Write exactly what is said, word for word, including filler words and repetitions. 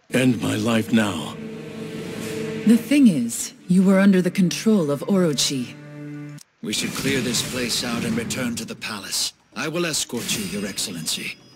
End my life now. The thing is, you were under the control of Orochi. We should clear this place out and return to the palace. I will escort you, Your Excellency.